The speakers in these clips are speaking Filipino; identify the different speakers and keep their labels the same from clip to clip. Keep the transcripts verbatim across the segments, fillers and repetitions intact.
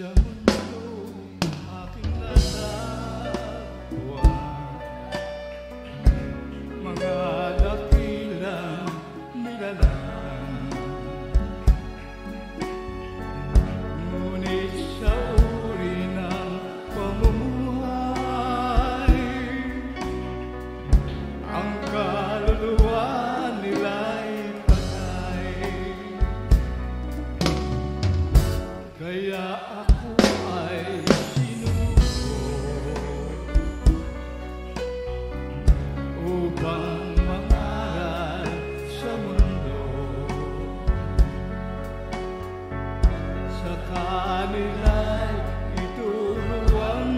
Speaker 1: sa mundo aking natagpuan, mga dakilang nilalang, ngunit sa uri ng pamumuhay, ang kaluluwa nila'y patay. Kaya ako ay sinuko upang mangaral sa mundo, sa kanila'y ituro ang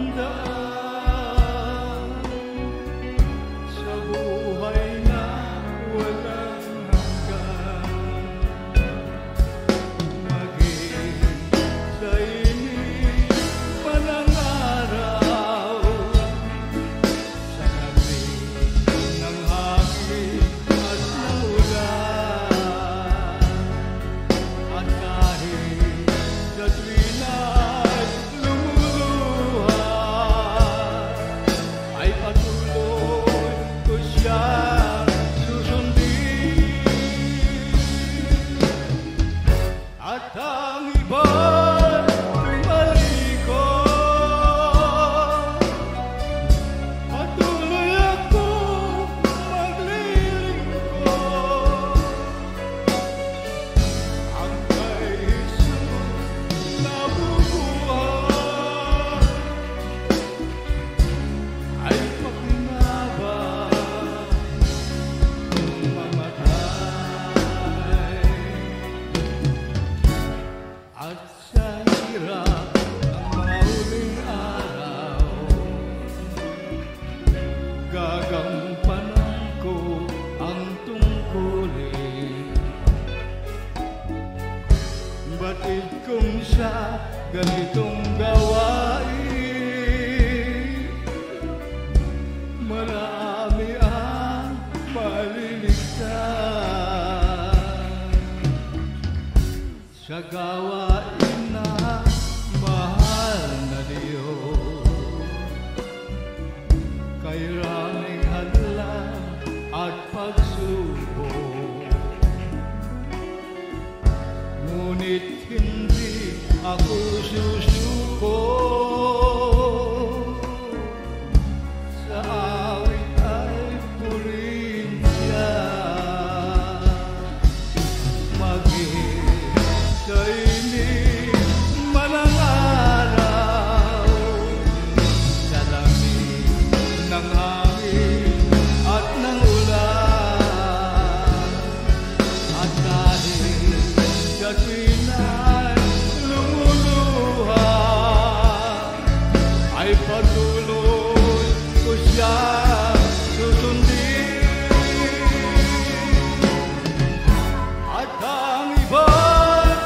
Speaker 1: daan sa buhay na walang hanggan. Maging sa init panangaraw, sa gabi ng hangin at ng ulan, at kahit sa tuwina'y lumuluhan, ay patuloy ko siya susundin. At ang iba'y tumalikod, patuloy ako maglilingkod. Ang kay Jesus nabubuhay ay pakinabang mamatay. At sa hirap ng mga huling araw, gagampanan ko ang tungkulin. Batid kong siya ganitong gawain, marami ang maliligtas. Sa gawain na mahal na Diyos, kay raming hadlang at pagsubok, ngunit hindi ako susuko. Sa awit ay purihin siya, maging sa init man ang araw, sa lamig ng hangin at ng ulan, at kahit sa tuwina'y lumuluhan, ay patuloy ko siya susundin. At ang iba'y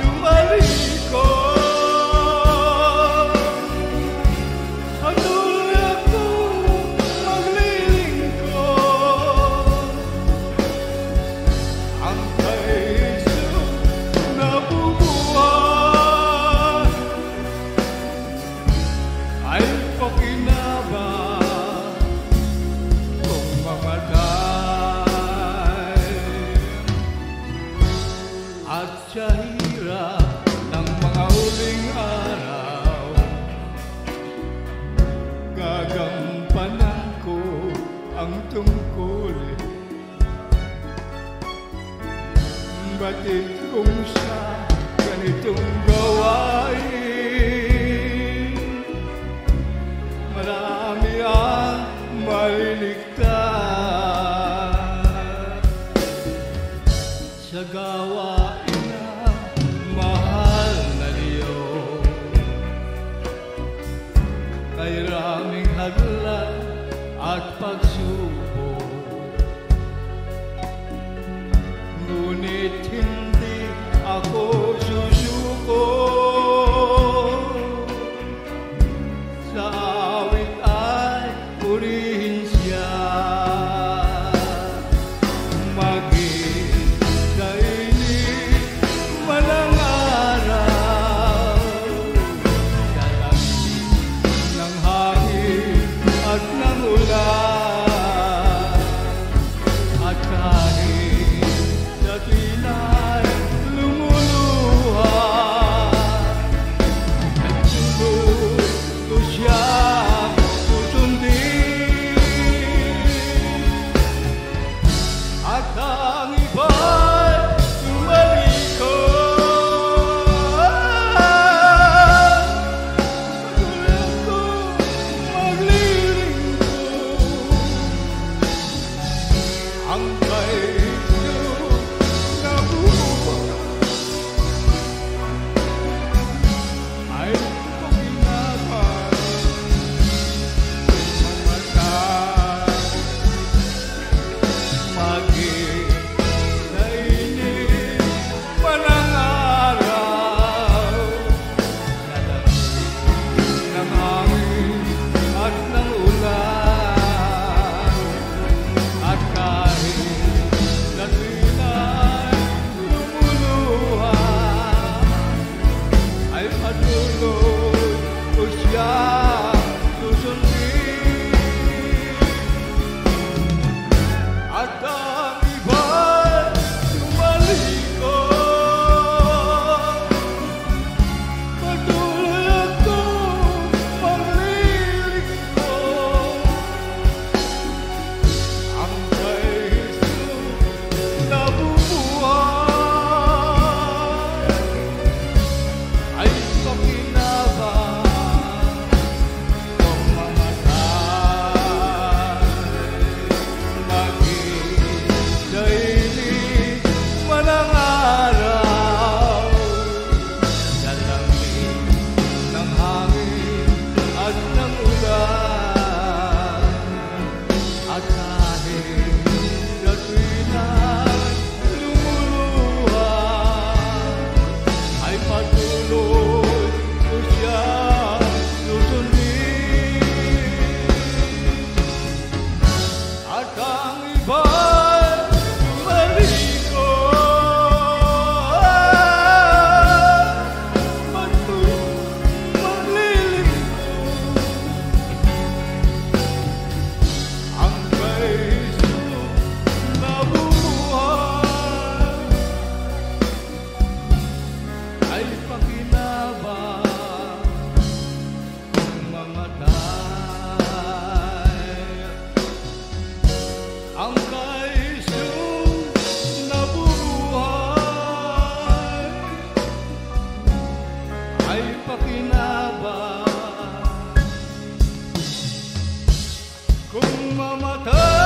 Speaker 1: tumalikod, patuloy ako maglilingkod. Ang kay Jesus nabubuhay ay pakinabang kung mamatay. At sa hirap ng mga huling araw, gagampanan ko ang tungkulin. Batid kong siya ganitong gawain, marami ang maliligtas. Sa gawain na mahal na Diyos, kay raming hadlang at pagsubok, ngunit hindi ako ay pakinabang. Kung mamatay